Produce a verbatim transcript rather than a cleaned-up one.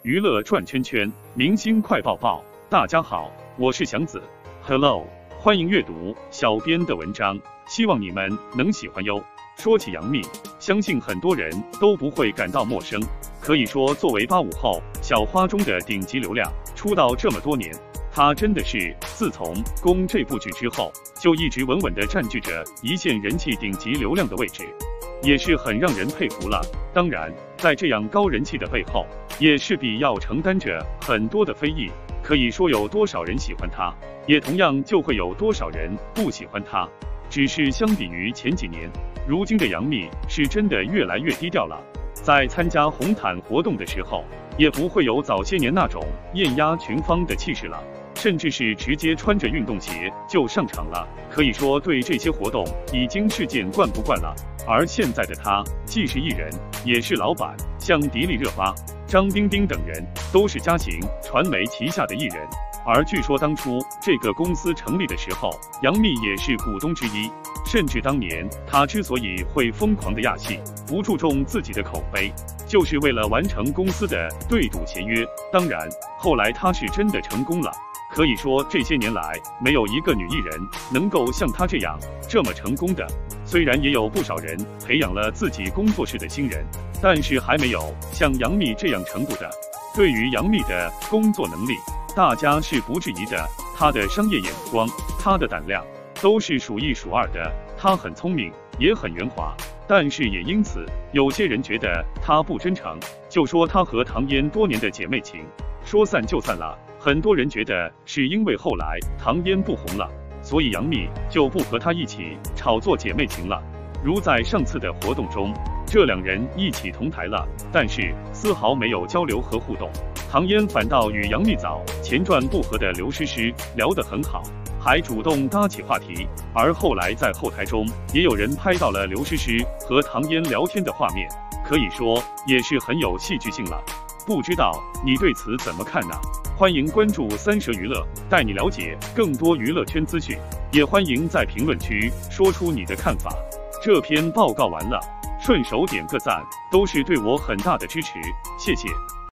娱乐转圈圈，明星快报报。大家好，我是祥子 ，Hello， 欢迎阅读小编的文章，希望你们能喜欢哟。说起杨幂，相信很多人都不会感到陌生。可以说，作为八五后小花中的顶级流量，出道这么多年，她真的是自从《宫》这部剧之后，就一直稳稳地占据着一线人气顶级流量的位置，也是很让人佩服了。当然，在这样高人气的背后，也势必要承担着很多的非议。可以说，有多少人喜欢她，也同样就会有多少人不喜欢她。只是相比于前几年，如今的杨幂是真的越来越低调了。在参加红毯活动的时候，也不会有早些年那种艳压群芳的气势了，甚至是直接穿着运动鞋就上场了。可以说，对这些活动已经是见惯不惯了。而现在的她，既是艺人，也是老板，像迪丽热巴、张彬彬等人都是嘉行传媒旗下的艺人。而据说当初这个公司成立的时候，杨幂也是股东之一。甚至当年她之所以会疯狂的压戏，不注重自己的口碑，就是为了完成公司的对赌协约。当然，后来她是真的成功了。可以说，这些年来没有一个女艺人能够像她这样这么成功的。虽然也有不少人培养了自己工作室的新人，但是还没有像杨幂这样程度的。对于杨幂的工作能力，大家是不质疑的。她的商业眼光，她的胆量，都是数一数二的。她很聪明，也很圆滑，但是也因此，有些人觉得她不真诚，就说她和唐嫣多年的姐妹情说散就散了。很多人觉得是因为后来唐嫣不红了，所以杨幂就不和她一起炒作姐妹情了。如在上次的活动中，这两人一起同台了，但是丝毫没有交流和互动。唐嫣反倒与杨幂早前传不和的刘诗诗聊得很好，还主动搭起话题。而后来在后台中，也有人拍到了刘诗诗和唐嫣聊天的画面，可以说也是很有戏剧性了。不知道你对此怎么看呢？欢迎关注三蛇娱乐，带你了解更多娱乐圈资讯，也欢迎在评论区说出你的看法。这篇报告完了，顺手点个赞，都是对我很大的支持，谢谢。